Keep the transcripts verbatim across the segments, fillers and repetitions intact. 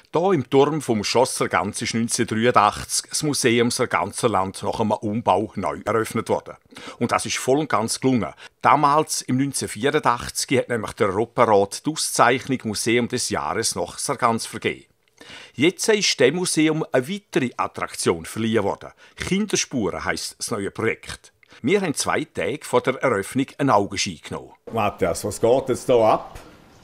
Hier im Turm vom Schloss Sargans ist neunzehnhundertdreiundachtzig das Museum Sarganserland nach einem Umbau neu eröffnet worden. Und das ist voll und ganz gelungen. Damals, im neunzehnhundertvierundachtzig, hat nämlich der Europarat die Auszeichnung Museum des Jahres nach Sargans vergeben. Jetzt ist dem Museum eine weitere Attraktion verliehen worden. Kinderspuren heisst das neue Projekt. Wir haben zwei Tage vor der Eröffnung einen Augenschein genommen. Matthias, was geht jetzt hier ab?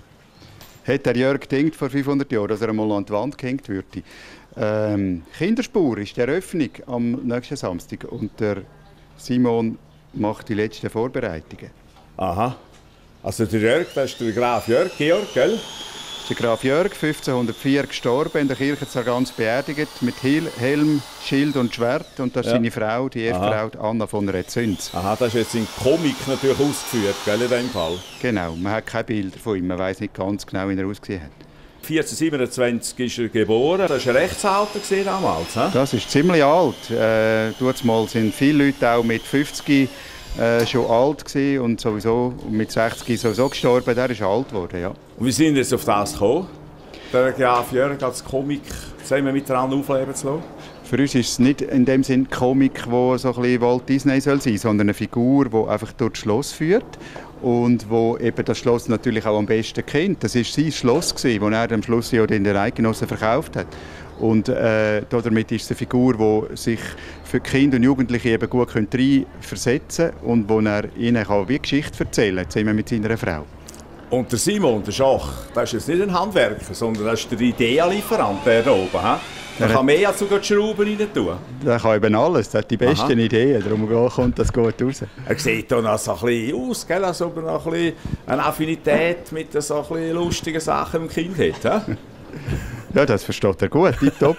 Hat der Jörg gedacht vor fünfhundert Jahren, dass er einmal an die Wand gehängt würde. Ähm, Kinderspur ist die Eröffnung am nächsten Samstag und der Simon macht die letzten Vorbereitungen. Aha. Also der Jörg, das ist der Graf Jörg, Georg, gell? Der Graf Jörg, fünfzehnhundertvier gestorben, in der Kirche Sargans beerdigt, mit Helm, Schild und Schwert. Und das ist ja seine Frau, die erste Aha. Frau, Anna von Rezüns. Aha, das ist jetzt in Komik natürlich ausgeführt, gell, in dem Fall? Genau, man hat keine Bilder von ihm, man weiß nicht ganz genau, wie er ausgesehen hat. vierzehnhundertsiebenundzwanzig ist er geboren, das war ein Rechtsalter damals. He? Das ist ziemlich alt. Äh, mal sind viele Leute auch mit fünfzig Äh, schon alt gewesen und sowieso mit sechzig sowieso gestorben. Der ist alt geworden, ja. Und wie sind Sie jetzt auf das gekommen, der Graf Jörg als Komik zusammen miteinander aufleben zu lassen? Für uns ist es nicht in dem Sinne Komik, wo so ein bisschen Walt Disney soll sein, sondern eine Figur, die einfach durch das Schloss führt und wo eben das Schloss natürlich auch am besten kennt. Das war sein Schloss, das er am Schluss ja den Eidgenossen verkauft hat. Und äh, damit ist es eine Figur, die sich für Kinder und Jugendliche eben gut reinversetzen kann und wo er ihnen kann wie Geschichte erzählen kann, zusammen mit seiner Frau. Und der Simon, der Schach, das ist jetzt nicht ein Handwerker, sondern das ist der Ideenlieferant, der da oben. He? Der kann mehr als sogar die Schrauben rein tun. Der kann eben alles, der hat die besten Aha. Ideen, darum kommt das gut raus. Er sieht hier noch so ein bisschen aus, gell? Als ob er noch ein bisschen eine Affinität mit so ein bisschen lustigen Sachen im Kind hat. He? Ja, das versteht er gut, tipptopp.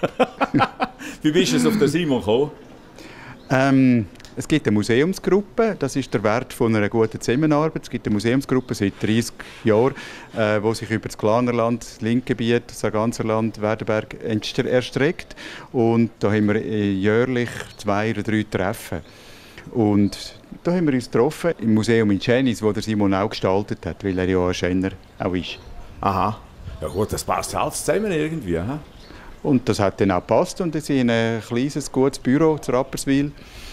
Wie bist du auf den Simon gekommen? Ähm, es gibt eine Museumsgruppe, das ist der Wert von einer guten Zusammenarbeit. Es gibt eine Museumsgruppe seit dreissig Jahren, äh, die sich über das Glanerland, das Linkgebiet, das Sarganserland, Werdenberg erstreckt. Und da haben wir jährlich zwei oder drei Treffen. Und da haben wir uns getroffen im Museum in Schänis, wo der Simon auch gestaltet hat, weil er ja ein Schäner auch ist. Aha. Ja gut, das passt alles zusammen irgendwie. He? Und das hat dann auch gepasst und es ist ein kleines, gutes Büro zu Rapperswil,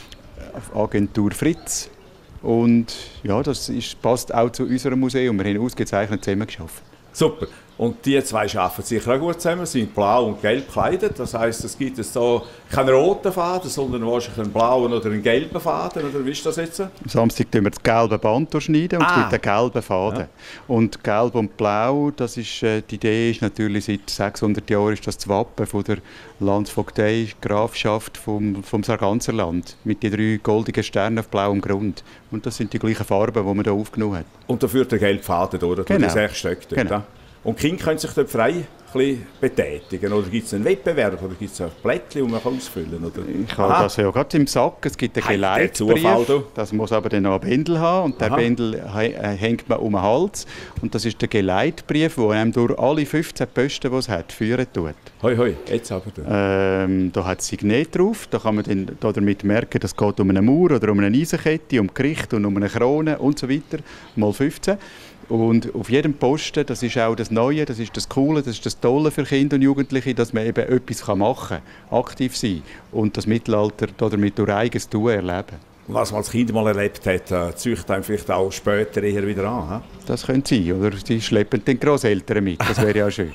Agentur Fritz. Und ja, das ist, passt auch zu unserem Museum. Wir haben ausgezeichnet zusammengearbeitet. Super. Und die zwei arbeiten sicher auch gut zusammen, sind blau und gelb gekleidet. Das heisst, es gibt jetzt so keinen roten Faden, sondern wahrscheinlich einen blauen oder einen gelben Faden. Oder wie ist das jetzt? Am Samstag schneiden wir das gelbe Band durchschneiden und ah. es gibt einen gelben Faden. Ja. Und gelb und blau, das ist, äh, die Idee ist natürlich, seit sechshundert Jahren ist das das Wappen von der Landsvogtei, Grafschaft vom, vom Sarganserland. Mit den drei goldigen Sternen auf blauem Grund. Und das sind die gleichen Farben, die man hier aufgenommen hat. Und da führt der gelbe Faden durch, genau. die sechs Stöcke. Genau. Und die Kinder können sich dort frei ein bisschen betätigen. Oder gibt es einen Wettbewerb? Oder gibt es ein Blättchen, das man ausfüllen kann? Oder? Ich habe das ja gerade im Sack. Es gibt einen Geleitbrief. Das muss aber dann noch ein Bändel haben. Und der Bändel hängt man um den Hals. Und das ist der Geleitbrief, der einem durch alle fünfzehn Posten, die es hat, führen tut. Hoi, hoi, jetzt aber. Ähm, da hat es Signet drauf. Da kann man dann damit merken, dass es geht um eine Mauer oder um eine Eisenkette, um Gericht und um eine Krone und so weiter. Mal fünfzehn. Und auf jedem Posten, das ist auch das Neue, das ist das Coole, das ist das Tolle für Kinder und Jugendliche, dass man eben etwas machen kann, aktiv sein und das Mittelalter damit durch eigenes Tun erleben. Und was man als Kind mal erlebt hat, äh, zieht einem vielleicht auch später eher wieder an. He? Das könnte sein, oder sie schleppen den Grosseltern mit, das wäre ja schön.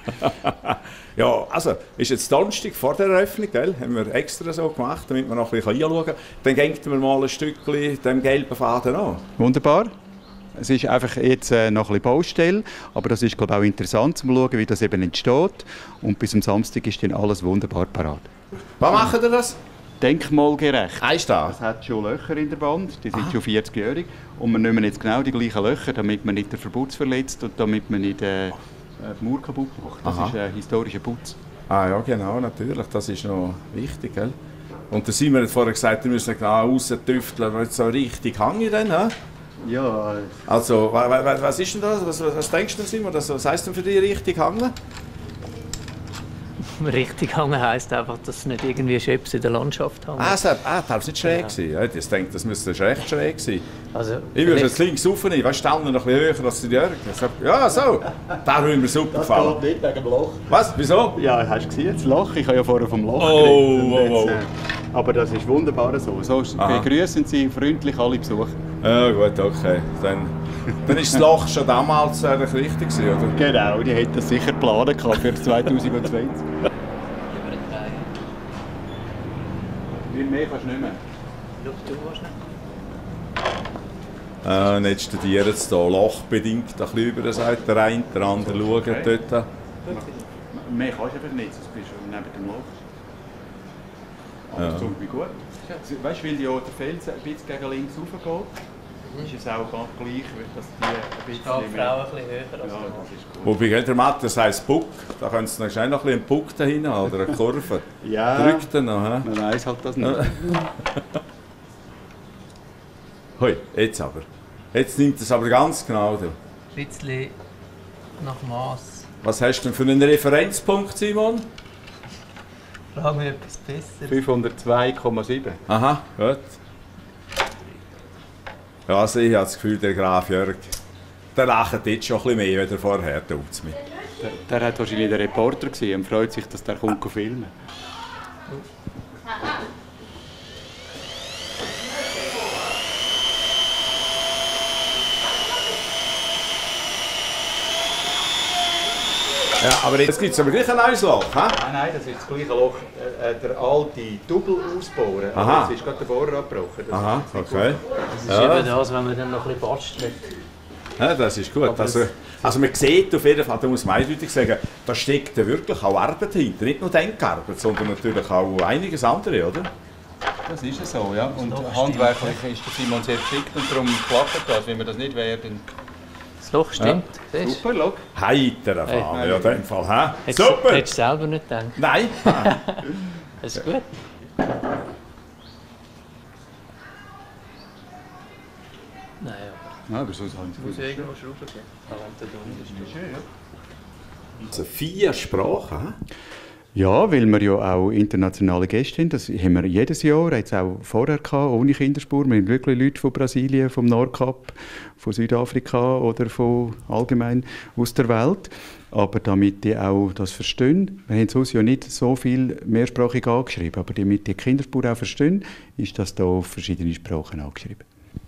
Ja, also, ist jetzt Donnerstag vor der Eröffnung, gell? Haben wir extra so gemacht, damit wir noch ein bisschen anschauen können. Dann gehen wir mal ein Stückchen dem gelben Faden an. Wunderbar. Es ist einfach jetzt äh, noch ein bisschen Baustelle, aber das ist, glaube ich, auch interessant zu schauen, wie das eben entsteht. Und bis am Samstag ist dann alles wunderbar parat. Wann machen ihr das? Denkmalgerecht. Eins da? Es hat schon Löcher in der Wand, die sind Aha. schon vierzigjährig. Und wir nehmen jetzt genau die gleichen Löcher, damit man nicht den Verputz verletzt und damit man nicht äh, die Mauer kaputt macht. Das Aha. ist ein historischer Putz. Ah ja, genau, natürlich. Das ist noch wichtig, gell? Und der Simon hat vorher gesagt, wir müssen genau raustüfteln, weil es so richtig hängt dann, he? Ja. Also, was ist denn das? Was, was denkst du, Simon? Was heisst denn für dich richtig hängen? richtig hängen heisst einfach, dass es nicht irgendwie Schöps in der Landschaft hängt. Ah, das ah, darf nicht schräg ja. sein. Ich denke, das müsste recht schräg sein. Also, ich würde jetzt links raufnehmen, weißt du, noch ein bisschen höher als die Jörg. Ja, so. Da würde mir super gefallen. Das geht nicht wegen dem Loch. Was? Wieso? Ja, hast du gesehen, das Loch? Ich habe ja vorher vom Loch oh, oh, oh. Jetzt, äh, aber das ist wunderbar so. So Aha. begrüßen Sie freundlich alle Besucher. Ja gut, okay. Dann, dann ist das Loch schon damals äh, richtig gewesen, oder? Genau, die hätten das sicher geplant für zwanzig zwanzig. Wie mehr kannst du nicht mehr? Schau, du willst nicht. Äh, nicht studieren sie hier lochbedingt ein bisschen über, sagt der eine, der andere schaut okay. dort. Mehr kannst du einfach nicht, sonst bist du neben dem Loch. Aber ja. Das tut mir gut. Weißt du, weil ja der Fels ein bisschen gegen links raufgeht, mhm. ist es auch ganz gleich, dass die ein bisschen Frau ein bisschen höher als ja, das ist gut. Wobei der Mathe, das heisst Puck, da könntest du noch schnell noch ein einen Puck dahin haben, oder eine Kurve. Ja, drückt er noch. He? Man weiss halt das nicht. Hoi, jetzt aber. Jetzt nimmt es aber ganz genau. Du. Ein bisschen nach Maß. Was hast du denn für einen Referenzpunkt, Simon? Frag mich etwas besser. fünfhundertzwei Komma sieben. Aha, gut. Ja, also ich habe das Gefühl, der Graf Jörg, der lacht jetzt schon ein bisschen mehr als vorher. Der, der hat wahrscheinlich der Reporter gesehen und freut sich, dass der kommt filmen. Ja, aber jetzt gibt es aber gleich ein neues Loch, he? Nein, nein, das ist das gleiche Loch. Äh, der alte Double ausbohren. Aha. Jetzt ist gerade der Bohrer abgebrochen. Das Aha, okay. Das ist ja. eben das, wenn man dann noch ein bisschen bastelt. Ja, das ist gut. Also, also man sieht auf jeden Fall, da muss man eindeutig sagen, da steckt ja wirklich auch Arbeit hinter. Nicht nur Denkarbeit, sondern natürlich auch einiges andere, oder? Das ist es so, ja. Und handwerklich ist der Simon sehr geschickt und darum klappt das. Wenn wir das nicht wären, das Loch stimmt. Ja. Super, schau. Heiter erfahren, hey. Ja, in dem Fall. He? Hättest, super! Hättest du selber nicht gedacht? Nein. Das ist gut. Nein, aber... Ja, aber sonst haben sie muss irgendwo Schrauben geben. Das ist schön, ja. Also vier Sprachen, he? Ja, weil wir ja auch internationale Gäste haben. Das haben wir jedes Jahr, jetzt auch vorher gehabt, ohne Kinderspur. Wir haben wirklich Leute von Brasilien, vom Nordkap, von Südafrika oder von allgemein aus der Welt. Aber damit die auch das verstehen, wir haben sonst ja nicht so viel mehrsprachig angeschrieben, aber damit die Kinderspur auch verstehen, ist das hier auf verschiedene Sprachen angeschrieben.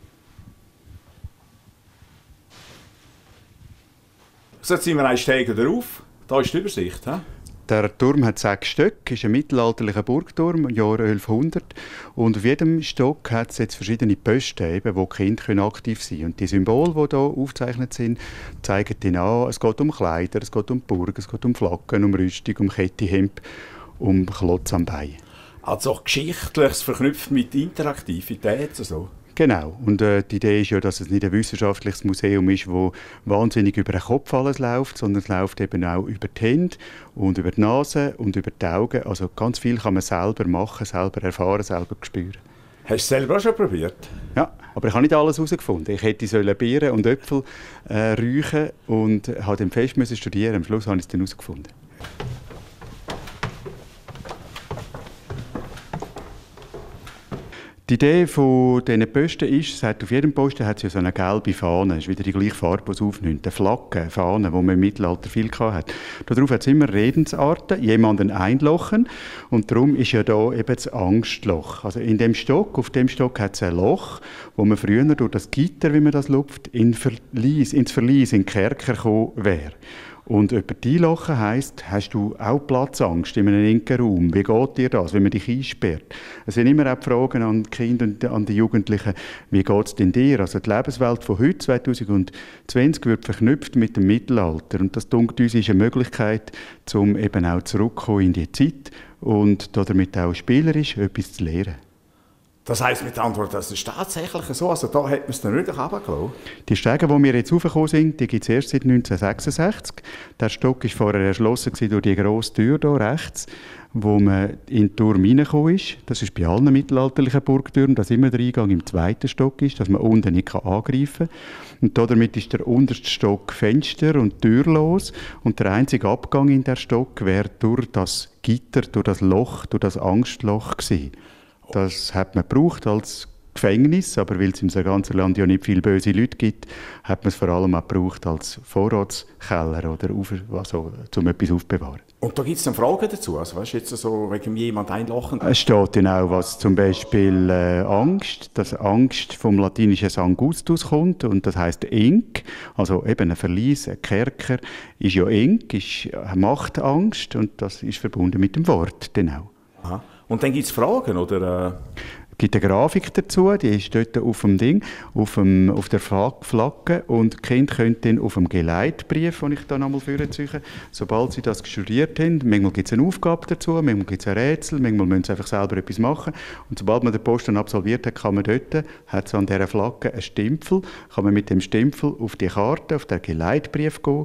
So, jetzt sind wir einen Steg drauf. Da ist die Übersicht. He? Der Turm hat sechs Stöcke, ist ein mittelalterlicher Burgturm, im Jahr elfhundert. Und auf jedem Stock hat es jetzt verschiedene Posten, eben, wo die Kinder aktiv sein können. Und die Symbole, die hier aufgezeichnet sind, zeigen ihnen an, es geht um Kleider, es geht um Burg, es geht um Flaggen, um Rüstung, um Kettihemd, um Klotz am Bein. Also auch Geschichtliches verknüpft mit Interaktivität. So. Genau. Und äh, die Idee ist ja, dass es nicht ein wissenschaftliches Museum ist, wo wahnsinnig über den Kopf alles läuft, sondern es läuft eben auch über die Hände und über die Nase und über die Augen. Also ganz viel kann man selber machen, selber erfahren, selber spüren. Hast du es selber auch schon probiert? Ja, aber ich habe nicht alles herausgefunden. Ich hätte sollen Beeren und Äpfel äh, räuchen und habe dann fest müssen studieren. Am Schluss habe ich es dann herausgefunden. Die Idee von diesen Posten ist, es hat auf jedem Posten hat es ja so eine gelbe Fahne, das ist wieder die gleiche Farbe, die es aufnimmt, eine Flagge, eine Fahne, die man im Mittelalter viel hatte. Darauf hat es immer Redensarten, jemanden einlochen und darum ist ja da eben das Angstloch. Also in dem Stock, auf dem Stock hat es ein Loch, wo man früher durch das Gitter, wie man das lupft, in Verlies, ins Verlies, in den Kerker gekommen wäre. Und jemand einlochen heisst, hast du auch Platzangst in einem engen Raum? Wie geht dir das, wenn man dich einsperrt? Es sind immer auch die Fragen an die Kinder und an die Jugendlichen, wie geht es denn dir? Also die Lebenswelt von heute, zwanzig zwanzig, wird verknüpft mit dem Mittelalter. Und das, denke ich, ist eine Möglichkeit, um eben auch zurückzukommen in die Zeit und damit auch spielerisch etwas zu lernen. Das heisst mit Antwort, das ist tatsächlich so, also da hat man es dann nicht runtergelassen? Die Stege, die wir jetzt raufgekommen sind, die gibt es erst seit neunzehnhundertsechsundsechzig. Der Stock war vorher erschlossen durch die grosse Tür hier rechts, wo man in den Turm reingekommen ist. Das ist bei allen mittelalterlichen Burgtürmen, dass immer der Eingang im zweiten Stock ist, dass man unten nicht angreifen kann. Und damit ist der unterste Stock fenster- und türlos. Und der einzige Abgang in der Stock wäre durch das Gitter, durch das Loch, durch das Angstloch gewesen. Das hat man gebraucht als Gefängnis, aber weil es im ganzen Land ja nicht viele böse Leute gibt, hat man es vor allem auch gebraucht als Vorratskeller oder auf, also, um etwas aufzubewahren. Und da gibt es dann Fragen dazu? Also, weißt du, jetzt so wegen jemand einlachen? Es steht dann auch, was zum Beispiel äh, Angst, dass Angst vom latinischen Angustus kommt und das heisst Ink, also eben ein Verlies, ein Kerker, ist ja Ink, ist, macht Angst und das ist verbunden mit dem Wort dann auch. Aha. Und dann gibt es Fragen, oder? Äh Es gibt eine Grafik dazu, die ist dort auf dem Ding, auf, dem, auf der Flagge und die Kinder können dann auf dem Geleitbrief, den ich dann einmal vorziehe, sobald sie das studiert haben, manchmal gibt es eine Aufgabe dazu, manchmal gibt es ein Rätsel, manchmal müssen sie einfach selber etwas machen und sobald man den Post dann absolviert hat, kann man dort, hat es an dieser Flagge einen Stempel, kann man mit dem Stempel auf die Karte, auf den Geleitbrief gehen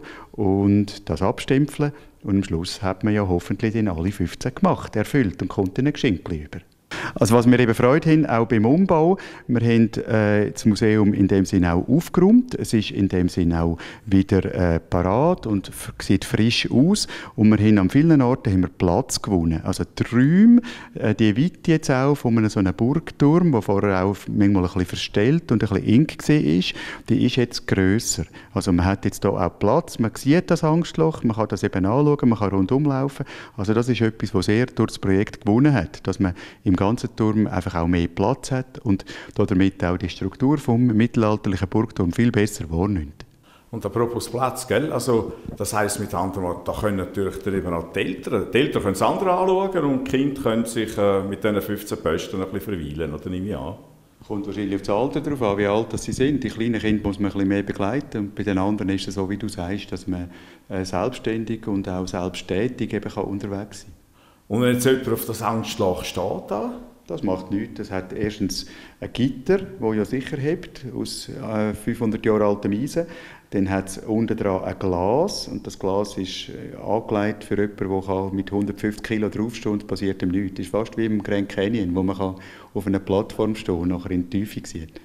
und das abstempeln und am Schluss hat man ja hoffentlich dann alle fünfzehn gemacht, erfüllt und kommt dann ein Geschenkchen über. Also was wir eben Freude haben, auch beim Umbau, wir haben äh, das Museum in dem Sinne auch aufgeräumt, es ist in dem Sinne auch wieder äh, parat und sieht frisch aus und wir haben an vielen Orten haben wir Platz gewonnen. Also die Räume, äh, die Weite jetzt auch von einem so einem Burgturm, der vorher auch manchmal ein bisschen verstellt und ein bisschen eng war, die ist jetzt grösser. Also man hat jetzt hier auch Platz, man sieht das Angstloch, man kann das eben anschauen, man kann rundum laufen. Also das ist etwas, was sehr durch das Projekt gewonnen hat, dass man im ganzen Turm einfach auch mehr Platz hat und damit auch die Struktur vom mittelalterlichen Burgturm viel besser wahrnimmt. Und apropos Platz, gell? Also, das heisst mit anderen Worten, da können natürlich dann eben auch die Eltern, die Eltern können es andere anschauen und die Kinder können sich äh, mit diesen fünfzehn Posten ein bisschen verweilen, oder nehme ich an? Kommt wahrscheinlich auf das Alter darauf an, wie alt sie sind. Die kleinen Kinder muss man ein bisschen mehr begleiten. Und bei den anderen ist es so, wie du sagst, dass man äh, selbstständig und auch selbsttätig eben kann unterwegs sein kann. Und wenn jetzt jemand auf das Angstloch steht, da? Das macht nichts. Das hat erstens ein Gitter, das ja sicher hebt, aus äh, fünfhundert Jahre altem Eisen. Dann hat es unten dran ein Glas. Und das Glas ist äh, angelegt für jemanden, der mit hundertfünfzig Kilo draufstehen und es passiert ihm nichts. Das ist fast wie im Grand Canyon, wo man kann auf einer Plattform stehen und nachher in die Tiefe sieht.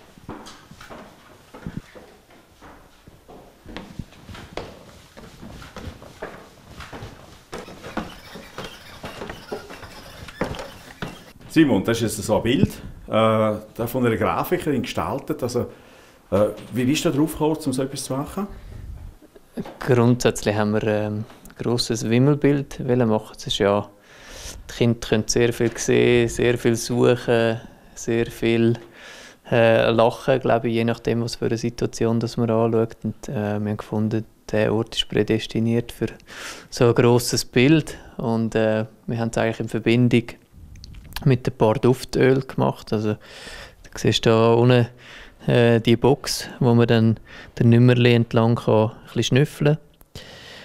Simon, das ist jetzt so ein Bild äh, von einer Grafikerin gestaltet. Also, äh, wie bist du darauf gekommen, um so etwas zu machen? Grundsätzlich haben wir ähm, ein grosses Wimmelbild machen. Es ist ja, die Kinder können sehr viel sehen, sehr viel suchen, sehr viel äh, lachen, glaube ich, je nachdem, was für eine Situation das man anschaut. Und, äh, wir haben gefunden, der Ort ist prädestiniert für so ein grosses Bild. Und äh, wir haben es eigentlich in Verbindung mit ein paar Duftöl gemacht. Also, du siehst da unten äh, die Box, wo man dann den Nümmerli entlang kann, ein bisschen schnüffeln kann.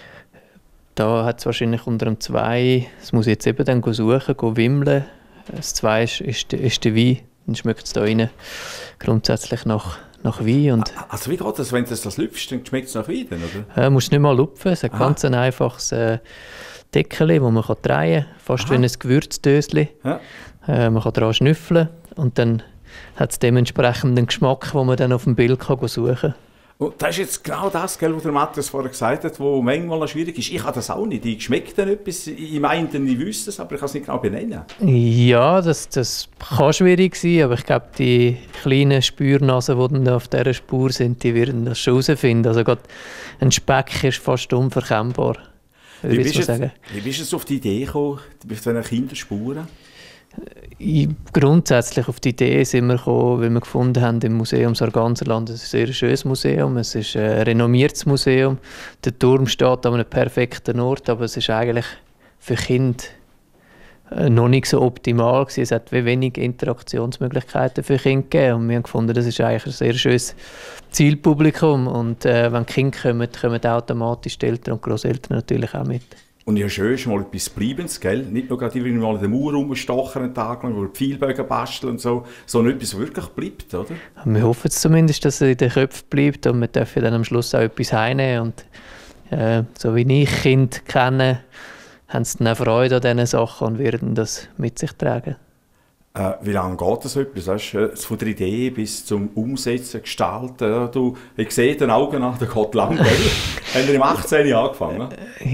Da hat es wahrscheinlich unter dem zwei, das muss ich jetzt eben dann suchen, go wimmeln. Das zwei ist, ist, ist der Wein, dann schmeckt es da rein grundsätzlich nach, nach Wein. Und also wie geht das, wenn du das lüpfst, dann schmeckt es nach Wein, oder? Äh, musst nicht mal lupfen, es hat Aha. ganz ein einfaches äh, Deckel, das man kann drehen kann, fast Aha. wie ein Gewürzdöschen. Ja. Äh, man kann daran schnüffeln und dann hat es dementsprechend einen Geschmack, den man dann auf dem Bild kann suchen kann. Und das ist jetzt genau das, gell, was der Matthias vorher gesagt hat, was manchmal noch schwierig ist. Ich habe das auch nicht. Ich schmeckt dann etwas, ich meine, ich wüsste es, aber ich kann es nicht genau benennen. Ja, das, das kann schwierig sein, aber ich glaube, die kleinen Spürnasen, die dann auf dieser Spur sind, die werden das schon herausfinden. Also gerade ein Speck ist fast unverkennbar. Wie bist, jetzt, wie bist du jetzt auf die Idee gekommen, mit diesen Kinderspuren? Grundsätzlich auf die Idee sind wir gekommen, weil wir gefunden haben, im Museum Sarganserland, es ist ein sehr schönes Museum, es ist ein renommiertes Museum. Der Turm steht an einem perfekten Ort, aber es ist eigentlich für Kinder noch nicht so optimal gewesen. Es hat wenig Interaktionsmöglichkeiten für Kinder gegeben und wir haben gefunden, das ist eigentlich ein sehr schönes Zielpublikum und äh, wenn die Kinder kommen, kommen automatisch die Eltern und Grosseltern natürlich auch mit. Und ja, schön ist mal etwas Bleibendes, gell? Nicht nur gerade irgendwie mal in der Mauer rumstochen einen Tag lang oder Pfeilbögen basteln und so, sondern etwas, was wirklich bleibt, oder? Wir hoffen es zumindest, dass es in den Köpfen bleibt und wir dürfen dann am Schluss auch etwas heimnehmen. Und äh, so wie ich Kinder kenne, haben sie dann auch Freude an diesen Sachen und werden das mit sich tragen. Äh, wie lange geht das etwas? Weißt, äh, von der Idee bis zum Umsetzen, Gestalten? Ja, du, ich sehe den Augen nach, der geht lang. Haben wir im achtzehn angefangen?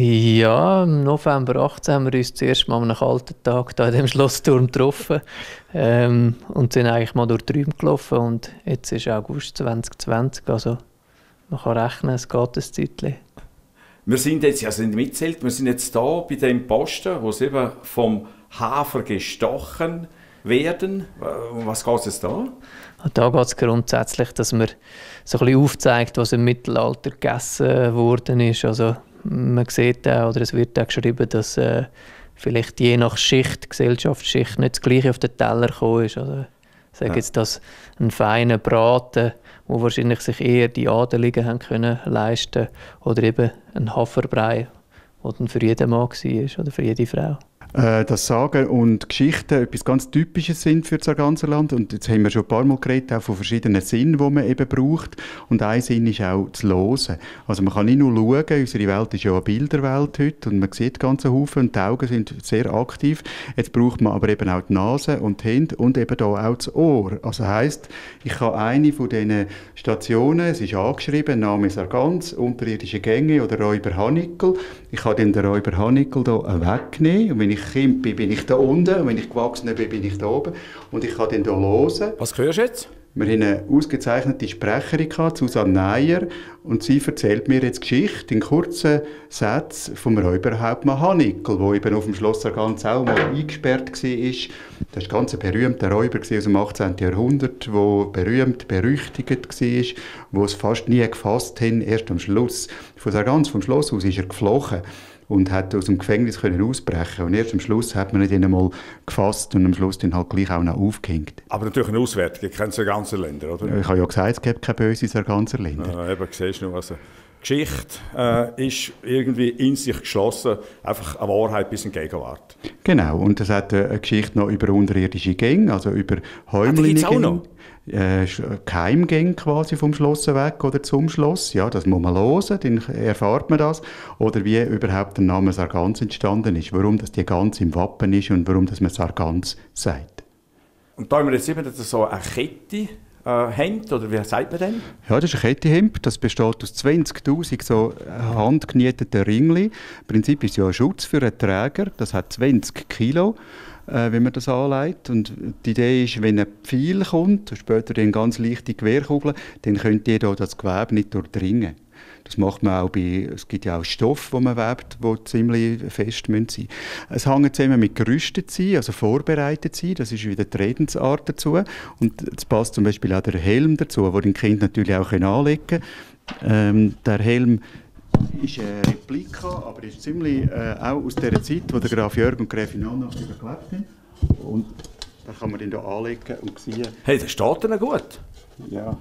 Ja, im November achtzehn haben wir uns zuerst mal an einem kalten Tag hier in dem Schlossturm getroffen ähm, und sind eigentlich mal durch die Räume gelaufen. Und jetzt ist August zwanzig zwanzig, also man kann rechnen, es geht ein Zeitchen. Wir sind jetzt, also in Mitzelt, wir sind jetzt hier bei dem Posten, wo es eben vom Hafer gestochen werden. Um was geht es jetzt da? Da geht es grundsätzlich, dass man so ein bisschen aufzeigt, was im Mittelalter gegessen worden ist. Also man sieht auch, oder es wird auch geschrieben, dass äh, vielleicht je nach Schicht, Gesellschaftsschicht, nicht das Gleiche auf den Teller gekommen ist. Also ich sage jetzt, dass ein feiner Braten, wo wahrscheinlich sich eher die Adeligen haben können leisten, oder eben ein Haferbrei, der dann für jeden Mann war oder für jede Frau. Äh, dass Sagen und Geschichten etwas ganz Typisches sind für das Sarganserland. Und jetzt haben wir schon ein paar Mal geredet, auch von verschiedenen Sinnen, die man eben braucht. Und ein Sinn ist auch das Hören. Also man kann nicht nur schauen, unsere Welt ist ja eine Bilderwelt heute und man sieht ganze Haufen und die Augen sind sehr aktiv. Jetzt braucht man aber eben auch die Nase und die Hände und eben da auch das Ohr. Also heisst, ich kann eine von diesen Stationen, es ist angeschrieben, Name Sargans, unterirdische Gänge oder Räuber Hanickel. Ich kann dann den Räuber Hanickel hier wegnehmen und wenn ich Kind bin, bin ich da unten und wenn ich gewachsen bin, bin ich da oben und ich kann dann hier hören. Was hörst du jetzt? Wir haben eine ausgezeichnete Sprecherin gehabt, Susanne Neier, und sie erzählt mir jetzt Geschichte in kurzen Sätzen vom Räuberhauptmann Hanickel, der eben auf dem Schloss Sargans auch mal eingesperrt war. Das war ein ganz berühmter Räuber aus dem achtzehnten Jahrhundert, der berühmt, berüchtigt war, wo es fast nie gefasst haben. Erst am Schluss von Sargans, vom Schloss aus, ist er geflohen und hat aus dem Gefängnis können ausbrechen. Und erst am Schluss hat man ihn einmal gefasst und am Schluss dann halt gleich auch noch aufgehängt. Aber natürlich eine Auswertung, ihr kennt Sarganserländer, oder? Ich habe ja gesagt, es gibt keine böse Sarganserländer. Ja, eben, siehst du, also Geschichte äh, ist irgendwie in sich geschlossen, einfach eine Wahrheit bis in die Gegenwart. Genau, und es hat eine Geschichte noch über unterirdische Gänge, also über Häumlinge. Ah, auch noch? Äh, Keimgänge quasi vom Schloss weg oder zum Schloss. Ja, das muss man hören, dann erfahrt man das. Oder wie überhaupt der Name Sargans entstanden ist, warum das die Gans im Wappen ist und warum das man Sargans sagt. Und da haben wir jetzt eben so eine Kette äh, Hemd, oder wie sagt man denn? Ja, das ist ein Kettehemd. Das besteht aus zwanzigtausend so handgenieteten Ringli. Im Prinzip ist es ja ein Schutz für einen Träger. Das hat zwanzig Kilo. Äh, wenn man das anlegt. Und die Idee ist, wenn ein Pfeil kommt, später dann ganz leichte Gewehrkugeln, dann könnt ihr da das Gewebe nicht durchdringen. Das macht man auch bei, es gibt ja auch Stoffe, die man webt, die ziemlich fest sein müssen. Es hängt zusammen mit gerüstet sein, also vorbereitet sein, das ist wieder die Redensart dazu. Und es passt zum Beispiel auch der Helm dazu, den die Kinder natürlich auch anlegen können. Ähm, der Helm ist eine Replika, aber ist ziemlich äh, auch aus der Zeit, wo der Graf Jörg und Gräfin Anna überlebt haben. Und da kann man den hier anlegen und sehen. Hey, das steht dann gut. Ja,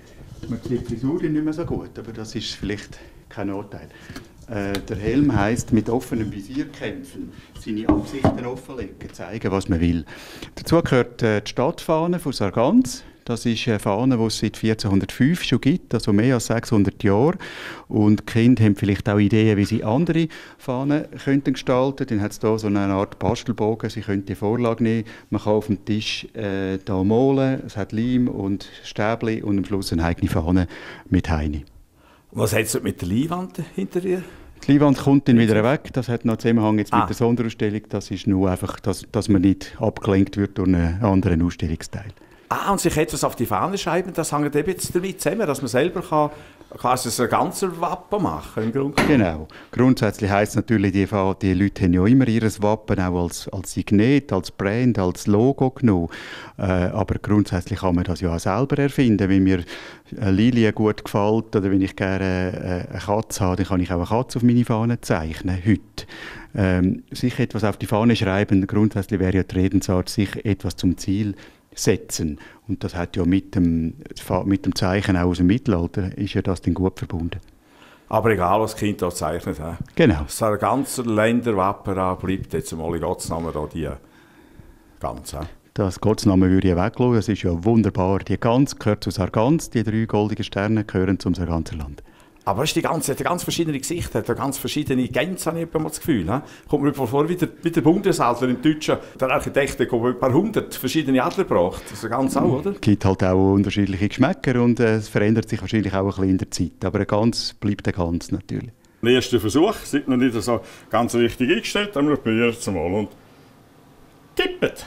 man sieht die Frisur nicht mehr so gut, aber das ist vielleicht kein Urteil. Äh, der Helm heisst, mit offenem Visier kämpfen, seine Absichten offenlegen, zeigen, was man will. Dazu gehört äh, die Stadtfahne von Sargans. Das ist eine Fahne, die es seit vierzehnhundertfünf schon gibt, also mehr als sechshundert Jahre. Und die Kinder haben vielleicht auch Ideen, wie sie andere Fahnen könnten gestalten könnten. Dann hat es hier so eine Art Bastelbogen, sie können die Vorlage nehmen. Man kann auf dem Tisch äh, da malen, es hat Leim und Stäbli und am Schluss eine eigene Fahne mit Heini. Was hat es mit der Leinwand hinter dir? Die Leinwand kommt dann wieder weg. Das hat noch Zusammenhang jetzt ah. mit der Sonderausstellung. Das ist nur einfach, dass, dass man nicht abgelenkt wird durch einen anderen Ausstellungsteil. Ah, und sich etwas auf die Fahne schreiben, das hängt eben jetzt damit zusammen, dass man selber kann, quasi ein ganzes Wappen machen im Grunde. Genau. Grundsätzlich heisst es natürlich, die, die Leute haben ja immer ihr Wappen auch als, als Signet, als Brand, als Logo genommen. Äh, aber grundsätzlich kann man das ja auch selber erfinden. Wenn mir eine Lilie gut gefällt oder wenn ich gerne eine Katze habe, dann kann ich auch eine Katze auf meine Fahne zeichnen, heute. Ähm, sich etwas auf die Fahne schreiben, grundsätzlich wäre ja die Redensart, sich etwas zum Ziel setzen. Und das hat ja mit dem, mit dem Zeichen auch aus dem Mittelalter, ist ja das dann gut verbunden. Aber egal, was das Kind hier zeichnet. He. Genau. Das ganze Länderwappen bleibt jetzt mal in Gottes Namen da die Gans. He. Das Gottesnamen würde ich weglassen. Das ist ja wunderbar. Die Gans gehört zu Sargans. Die drei goldigen Sterne gehören zum Sarganserland. Aber ist die ganze, hat ganz verschiedene Gesichter, hat ganz verschiedene Gänse, habe ich mal das Gefühl. He? Kommt mir vor, wie der, wie der Bundesadler im Deutschen, der Architekt, der ein paar hundert verschiedene Adler braucht. Das ist ja ganz auch, oder? Es gibt halt auch unterschiedliche Geschmäcker und äh, es verändert sich wahrscheinlich auch ein bisschen in der Zeit. Aber eine Gans bleibt eine Gans natürlich. Der erste Versuch, sind noch nicht so ganz richtig eingestellt, dann probieren wir es mal und tippet.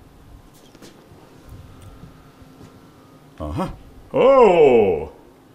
Aha. Oh!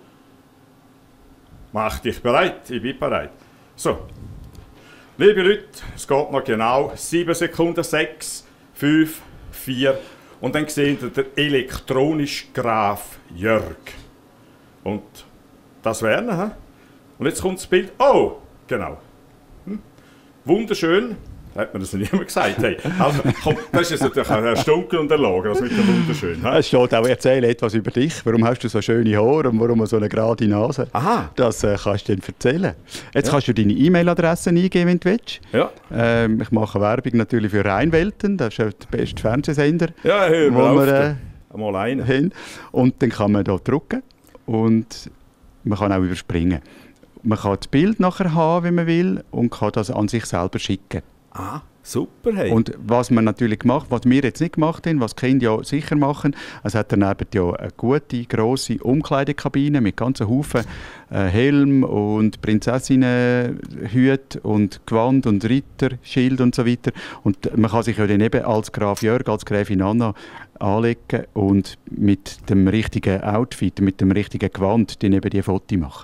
Mach dich bereit, ich bin bereit. So. Liebe Leute, es geht noch genau sieben Sekunden, sechs, fünf, vier und dann seht ihr den elektronischen Graf Jörg. Und das wäre er, he? Und jetzt kommt das Bild. Oh, genau. Hm? Wunderschön. Hat mir das niemand gesagt. Hey, also, komm, das ist natürlich auch erstunken und erlogen, das mit dem Wunderschön. He? Es steht auch, erzähle etwas über dich. Warum hast du so schöne Haare und warum so eine gerade Nase? Aha. Das äh, kannst du dir erzählen. Jetzt Ja. kannst du deine E-Mail-Adresse eingeben, wenn du willst. Ja. Ähm, ich mache Werbung natürlich für Rheinwelten. Das ist ja der beste Fernsehsender, Ja, hör wo mal auf. wir äh, Mal einen. haben. Und dann kann man hier drücken und man kann auch überspringen. Man kann das Bild nachher haben, wenn man will, und kann das an sich selber schicken. Ah, super. Hey. Und was man natürlich macht, was wir jetzt nicht gemacht haben, was die Kinder ja sicher machen, es hat daneben ja eine gute, grosse Umkleidekabine mit ganzen Haufen äh, Helm und Prinzessinnenhüte und Gewand und Ritterschild und so weiter. Und man kann sich ja dann eben als Graf Jörg, als Gräfin Anna anlegen und mit dem richtigen Outfit, mit dem richtigen Gewand dann eben die Fotos machen.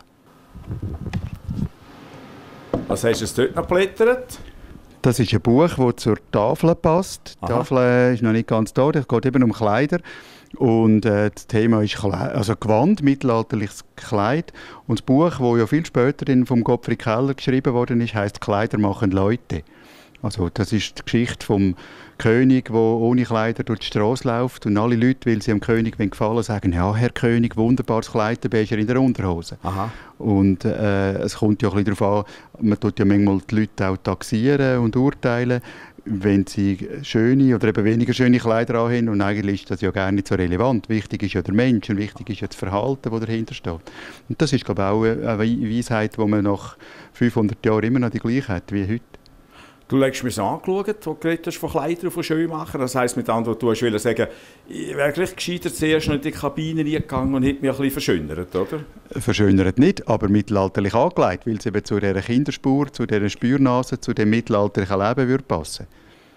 Was hast du jetzt dort noch geblättert? Das ist ein Buch, das zur Tafel passt. Die Aha. Tafel ist noch nicht ganz da, es geht eben um Kleider. Und äh, das Thema ist Kle also Gewand, mittelalterliches Kleid. Und das Buch, das ja viel später dann vom Gottfried Keller geschrieben worden ist, heisst «Kleider machen Leute». Also das ist die Geschichte vom König, der ohne Kleider durch die Straße läuft und alle Leute, weil sie dem König gefallen, sagen, ja, Herr König, wunderbares Kleid, dabei ist er in der Unterhose. Aha. Und äh, es kommt ja ein bisschen darauf an, man tut ja manchmal die Leute auch taxieren und urteilen, wenn sie schöne oder eben weniger schöne Kleider anhaben. Und eigentlich ist das ja gar nicht so relevant. Wichtig ist ja der Mensch und wichtig ist ja das Verhalten, das dahinter steht. Und das ist, glaube ich, auch eine Weisheit, die man nach fünfhundert Jahren immer noch die gleiche hat wie heute. Du hast mir so angeschaut, wo du geredet hast von Kleidern und von Schönmachen. Das heisst mit anderen Worten, du wolltest sagen, ich wäre gleich gescheiter zuerst noch in die Kabine reingegangen und hätte mich ein bisschen verschönert, oder? Verschönert nicht, aber mittelalterlich angelegt, weil es eben zu dieser Kinderspur, zu dieser Spürnase, zu dem mittelalterlichen Leben würde passen.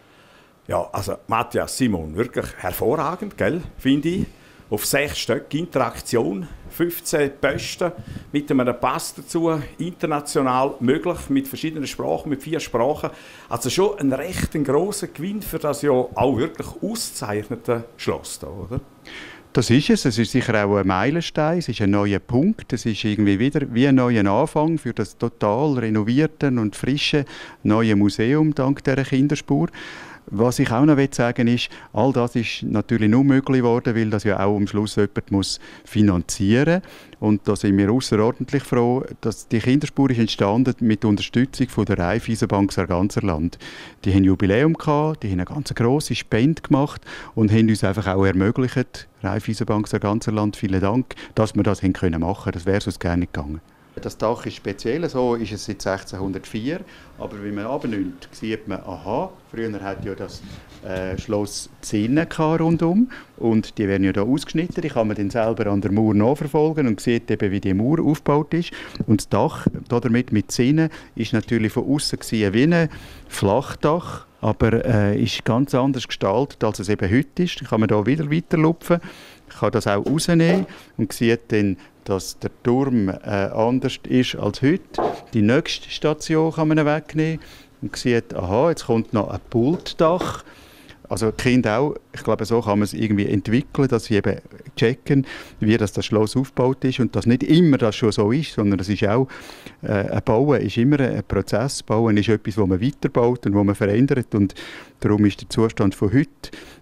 Ja, also Matthias, Simon, wirklich hervorragend, gell, finde ich. Auf sechs Stück Interaktion, fünfzehn Posten mit einem Pass dazu, international möglich, mit verschiedenen Sprachen, mit vier Sprachen. Also schon ein recht grosser Gewinn für das ja auch wirklich ausgezeichnete Schloss da, oder? Das ist es. Es ist sicher auch ein Meilenstein. Es ist ein neuer Punkt. Es ist irgendwie wieder wie ein neuer Anfang für das total renovierte und frische neue Museum dank dieser Kinderspur. Was ich auch noch sagen will, ist, all das ist natürlich nur möglich geworden, weil das ja auch am Schluss jemand muss finanzieren muss. Und da sind wir außerordentlich froh, dass die Kinderspur ist entstanden mit Unterstützung von der Raiffeisenbank Sarganserland. Die haben ein Jubiläum gehabt, die haben eine ganz grosse Spende gemacht und haben uns einfach auch ermöglicht, Raiffeisenbank Sarganserland, vielen Dank, dass wir das haben können machen. Das wäre sonst gar nicht gegangen. Das Dach ist speziell, so ist es seit sechzehnhundertvier. Aber wenn man runternimmt, sieht man, aha, früher hat ja das äh, Schloss Zinnen rundum und die werden ja hier ausgeschnitten. Die kann man dann selber an der Mauer nachverfolgen und sieht eben, wie die Mauer aufgebaut ist. Und das Dach, damit mit Zinnen, ist natürlich von außen gesehen wie ein Flachdach, aber äh, ist ganz anders gestaltet, als es eben heute ist. Kann man hier wieder weiterlupfen, kann das auch rausnehmen und sieht dann, dass der Turm äh, anders ist als heute. Die nächste Station kann man wegnehmen und sieht, aha, jetzt kommt noch ein Pultdach. Also die Kinder auch, ich glaube, so kann man es irgendwie entwickeln, dass sie eben checken, wie das, das Schloss aufgebaut ist und dass nicht immer das schon so ist, sondern es ist auch, äh, ein Bauen ist immer ein Prozess. Bauen ist etwas, wo man weiterbaut und wo man verändert und darum ist der Zustand von heute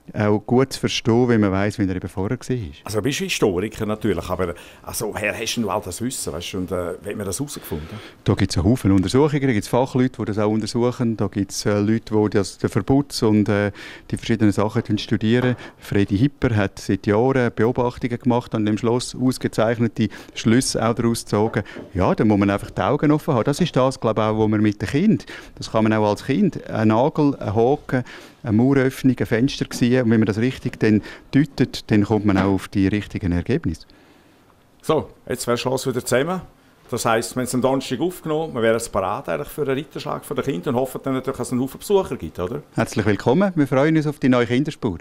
auch gut zu verstehen, wenn man weiss, wie er eben vorher war. Also bist du Historiker natürlich, aber also, woher hast du all das Wissen? Weißt du, und äh, wie hat man das herausgefunden? Da gibt es einen Haufen Untersuchungen, da gibt es Fachleute, die das auch untersuchen, da gibt es äh, Leute, die das, den Verputz und äh, die verschiedenen Sachen studieren. Fredi Hipper hat seit Jahren Beobachtungen gemacht an dem Schloss, ausgezeichnete Schlüsse auch daraus gezogen. Ja, da muss man einfach die Augen offen haben. Das ist das, glaube ich, auch, was man mit den Kindern, das kann man auch als Kind, ein Nagel, ein Haken, eine Mauröffnung, ein Fenster sehen. Und wenn man das richtig dann deutet, dann kommt man auch auf die richtigen Ergebnisse. So, jetzt wäre Schluss wieder zusammen. Das heisst, wir haben es am Donnerstag aufgenommen, wir wären parat eigentlich für einen Ritterschlag der Kinder und hoffen dann natürlich, dass es einen Haufen Besucher gibt, oder? Herzlich willkommen, wir freuen uns auf die neue Kinderspur.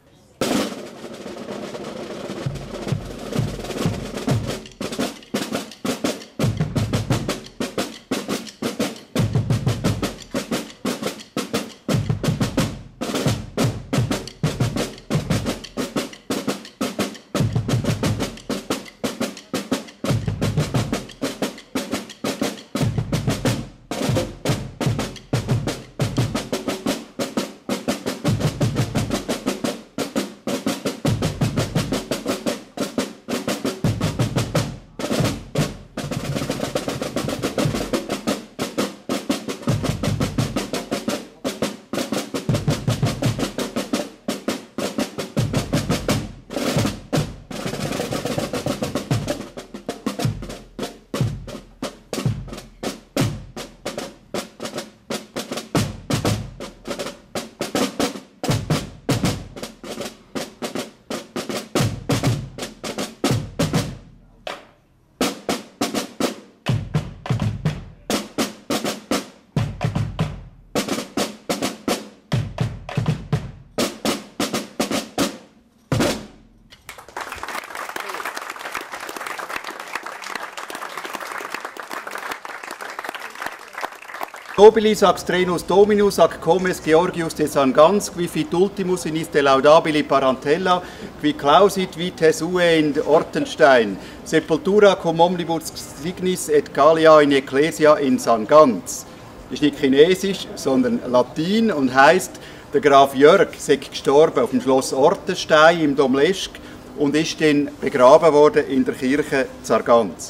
Nobilis ac strenus Dominus ac comes Georgius de Sangans, qui fit ultimus in iste laudabili parentela, qui clausit vites ue in Ortenstein, sepultura cum omnibus signis et Gallia in Ecclesia in Sangans. Ist nicht Chinesisch, sondern Latin und heißt, der Graf Jörg sei gestorben auf dem Schloss Ortenstein im Domleschg und ist dann begraben worden in der Kirche Sargans.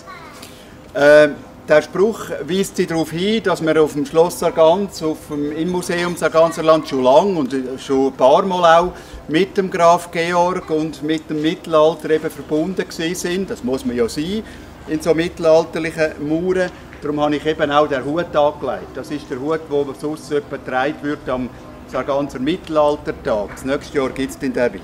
Äh, Der Spruch weist sie darauf hin, dass wir auf dem Schloss Sargans, auf dem, im Museum Sarganserland schon lange und schon ein paar Mal auch mit dem Graf Georg und mit dem Mittelalter eben verbunden sind. Das muss man ja sein in so mittelalterlichen Mauern. Darum habe ich eben auch den Hut angelegt. Das ist der Hut, der sonst etwa getragen wird am Sarganser Mittelaltertag. Das nächste Jahr gibt es den wieder.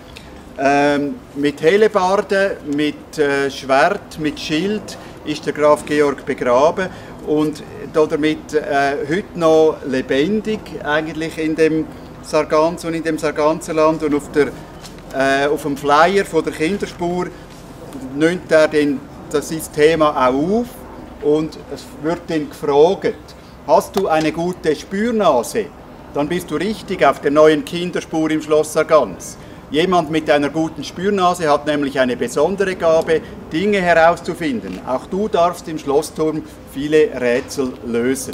Ähm, mit Hellebarden, mit äh, Schwert, mit Schild ist der Graf Georg begraben und damit äh, heute noch lebendig eigentlich in dem Sargans und in dem Sarganserland. Und auf, der, äh, auf dem Flyer von der Kinderspur nimmt er den, das ist Thema auch auf und es wird dann gefragt, hast du eine gute Spürnase? Dann bist du richtig auf der neuen Kinderspur im Schloss Sargans. Jemand mit einer guten Spürnase hat nämlich eine besondere Gabe, Dinge herauszufinden. Auch du darfst im Schlossturm viele Rätsel lösen.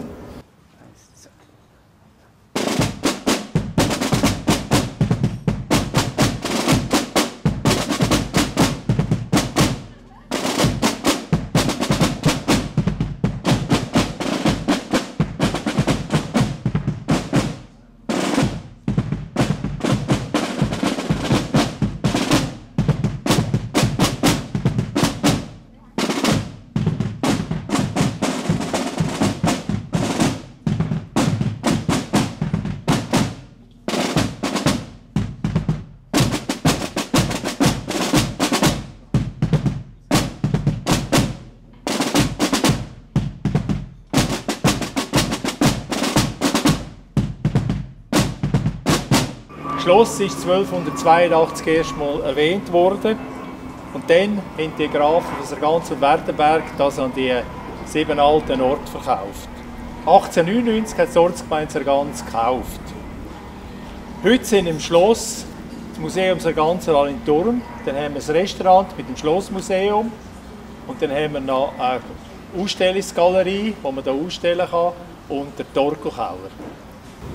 Das Schloss ist zwölfhundertzweiundachtzig erstmal erwähnt worden und dann haben die Grafen von Sargans und Werdenberg das an die sieben alten Orte verkauft. achtzehnhundertneunundneunzig hat die Ortsgemeinde Sargans gekauft. Heute sind im Schloss das Museum Sarganserland in Turm, dann haben wir das Restaurant mit dem Schlossmuseum und dann haben wir noch eine Ausstellungsgalerie, wo man da ausstellen kann, und der Torkelkeller.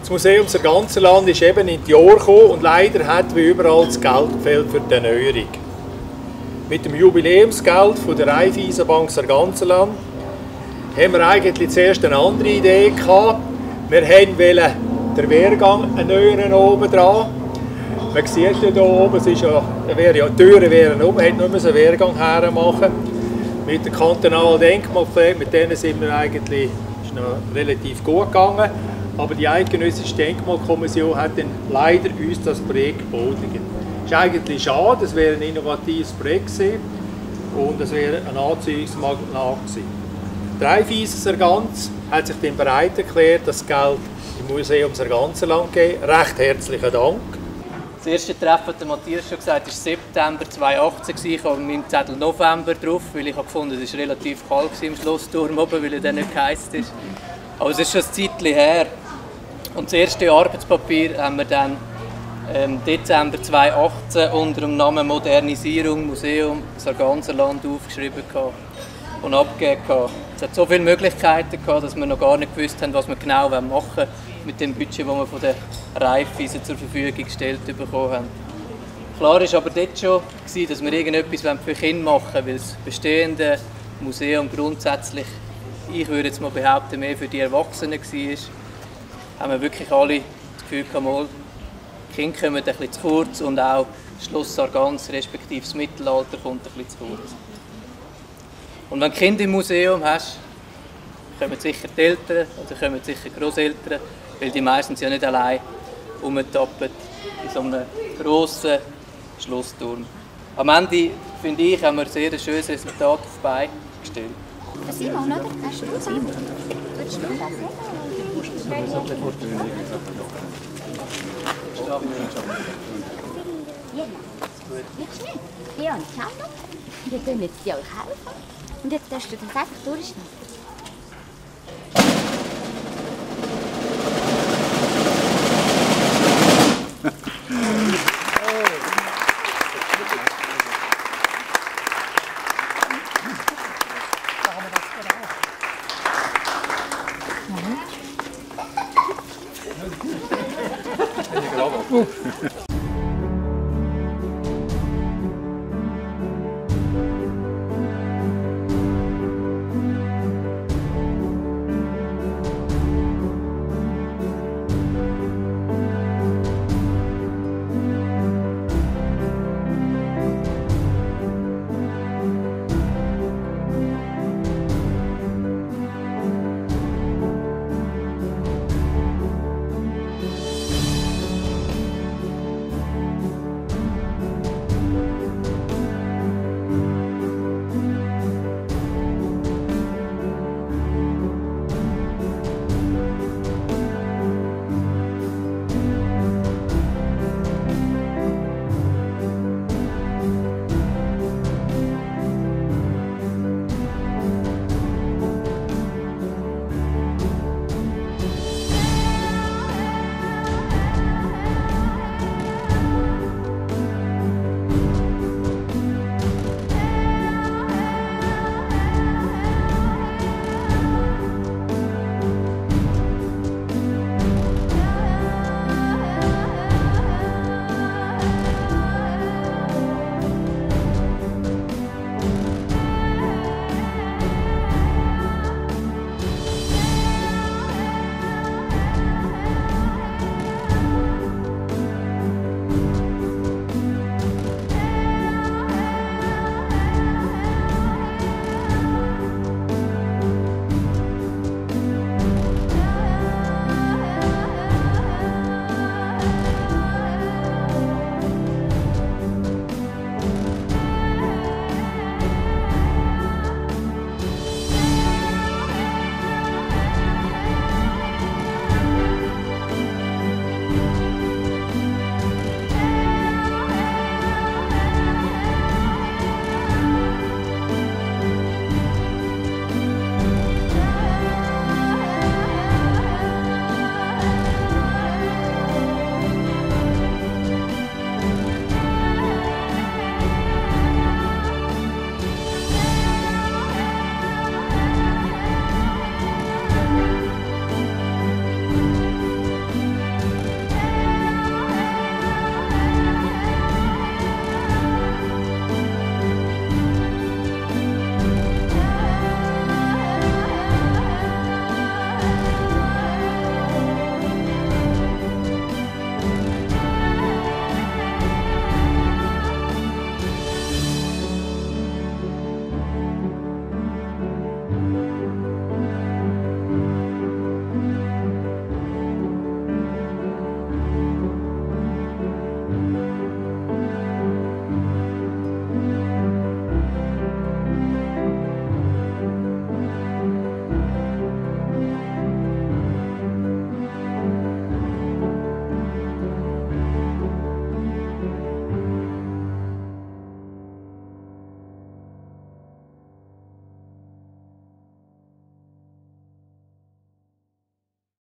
Das Museum des ganzen Land ist eben in die Jahre gekommen und leider hat wie überall das Geld gefehlt für die Erneuerung. Mit dem Jubiläumsgeld von der Raiffeisenbank Sarganserland haben wir eigentlich zuerst eine andere Idee gehabt. Wir wollten den Wehrgang erneuern oben dran. Man sieht ja hier oben, es ist ja, wäre ja, die Türen wären oben, man hätte nur einen Wehrgang hermachen. Mit der kantonalen Denkmalpflege, mit denen sind wir eigentlich ist noch relativ gut gegangen. Aber die eidgenössische Denkmalkommission hat dann leider uns das Projekt geboten. Das ist eigentlich schade, es wäre ein innovatives Projekt gewesen und es wäre ein Anziehungsmagnet gewesen. Die Raiffeisen Sargans hat sich dann bereit erklärt, das Geld im Museum Sarganserland zu geben. Recht herzlichen Dank. Das erste Treffen, hat Matthias schon gesagt, war September zweitausendachtzehn. Ich habe mit meinem Zettel November drauf, weil ich gefunden habe, es war relativ kalt im Schlossturm oben, weil er dann nicht geheizt ist. Aber es ist schon ein Zeitchen her. Und das erste Arbeitspapier haben wir dann im Dezember zweitausendachtzehn unter dem Namen Modernisierung Museum Sarganserland aufgeschrieben und abgegeben. Es hat so viele Möglichkeiten gehabt, dass wir noch gar nicht gewusst haben, was wir genau machen wollen mit dem Budget, das wir von der Raiffeisen zur Verfügung gestellt bekommen haben. Klar war aber dort schon, dass wir irgendetwas für Kinder machen wollen, weil das bestehende Museum grundsätzlich, ich würde jetzt mal behaupten, mehr für die Erwachsenen war. Haben wir wirklich alle das Gefühl gehabt, die Kinder kommen ein bisschen zu kurz und auch das Schloss Sargans respektive das Mittelalter kommt ein bisschen zu kurz. Und wenn du Kinder im Museum hast, kommen sicher die Eltern oder kommen sicher die Grosseltern, weil die meistens ja nicht allein rumtappen in so einem grossen Schlossturm. Am Ende, finde ich, haben wir ein sehr schönes Resultat auf die Beine gestellt. Simon, oder? Hast du das? Würdest du das sehen? Willst du nicht? Ja, und schau noch. Wir können jetzt dir euch helfen. Und jetzt darfst du das einfach durchschneiden. Uh.